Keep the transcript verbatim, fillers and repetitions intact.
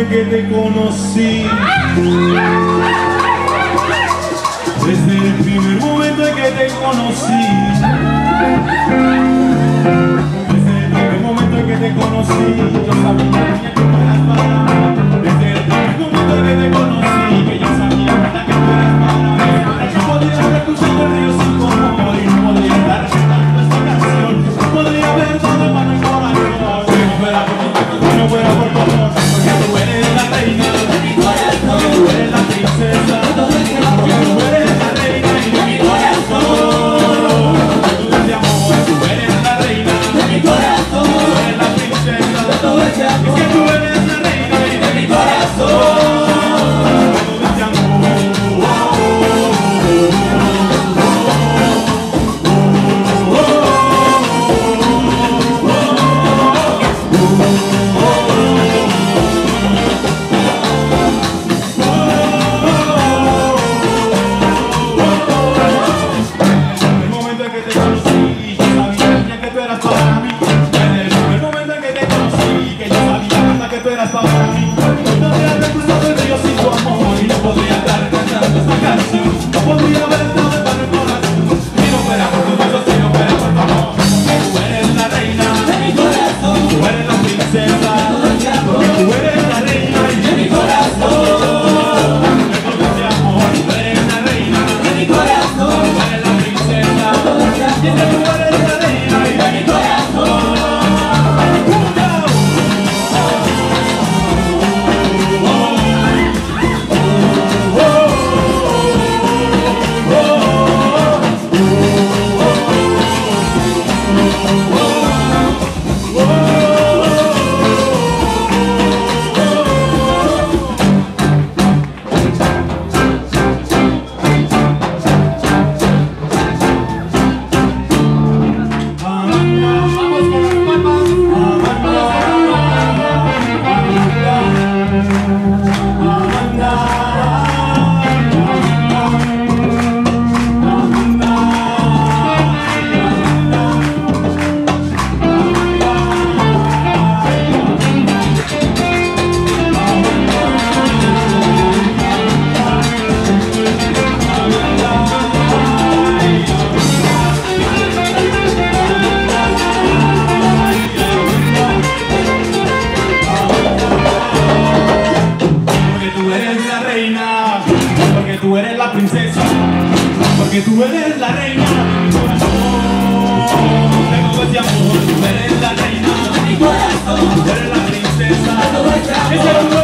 en que te conocí, desde el primer momento en que te conocí, desde el primer momento en que te conocí, yo sabía que tú eras para mí. Desde el primer momento en que te conocí, que yo sabía que tú eras para mí. No podría haber cruzado el río sin tu amor y no podría estar cantando esta canción. No podría haber dado mano en corazón si no fuera por tu amor, si no fuera por tu amor. Porque tú eres la reina de mi corazón, porque tú eres la princesa, porque tú eres la reina de mi corazón. Tú de amor, tú eres la reina de mi corazón, tú eres la princesa de todo ese amor. Es que tú eres la reina de mi corazón. Tú eres la princesa, porque tú eres la reina de mi corazón. Tengo ese amor, tú eres la reina de mi corazón, tú eres la princesa de todo ese amor.